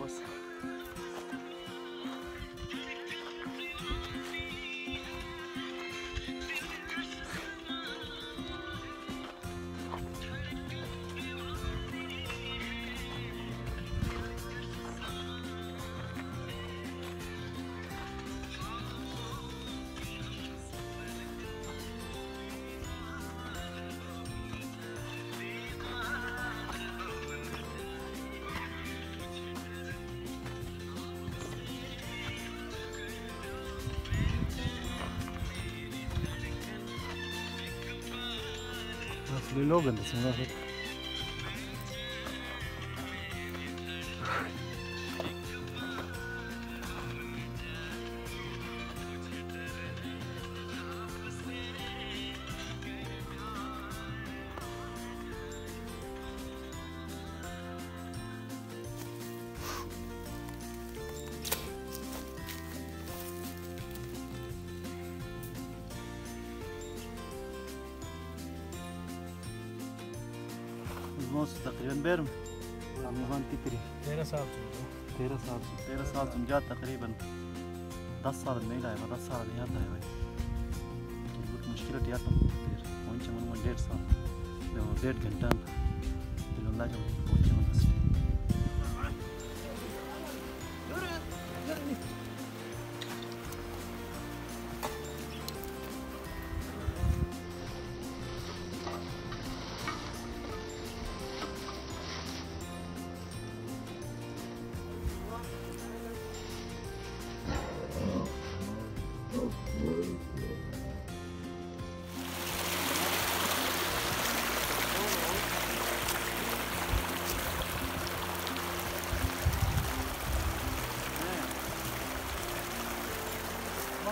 बस। Asli logan da sunga hot. तकरीबन बैरम हम तिपरी 13 साल 13 साल समझा तकरीबन 10 साल नहीं लाया 10 साल नहीं आता है भाई बहुत मुश्किल है यार तुम फिर पहुंचे मन 1.5 साल 1.5 घंटा बिल्ला जब पहुंचे मन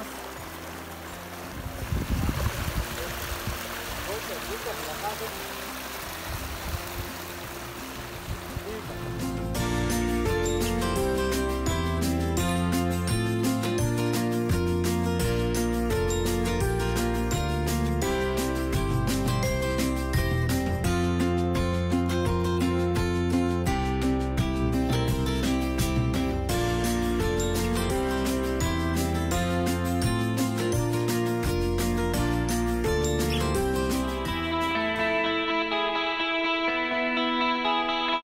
Bukan,